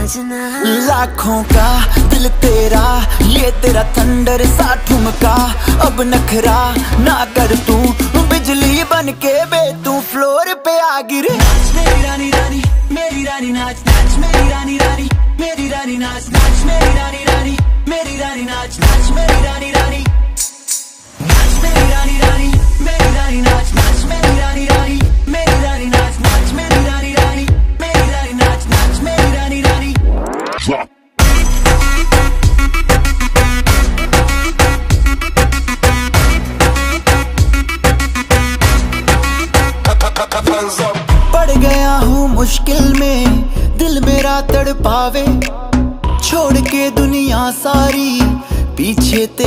लाखों का दिल तेरा, ये तेरा थंडर सा ठुमका। अब नखरा ना कर तू, बिजली बन के बे तू फ्लोर पे आ गिरे। नाच मेरी रानी रानी, मेरी रानी नाच नाच मेरी रानी रानी, मेरी रानी नाच नाच मेरी रानी रानी, मेरी रानी नाच नाच मेरी रानी रानी, नाच मेरी रानी रानी, मेरी रानी नाच नाच मेरी रानी रानी, मेरी रानी नाच नाच मेरी रानी रानी, मेरी रानी नाच नाच मेरी रानी रानी। पड़ गया हूँ मुश्किल में, दिल मेरा तड़पावे। छोड़ के दुनिया सारी, पीछे तेरे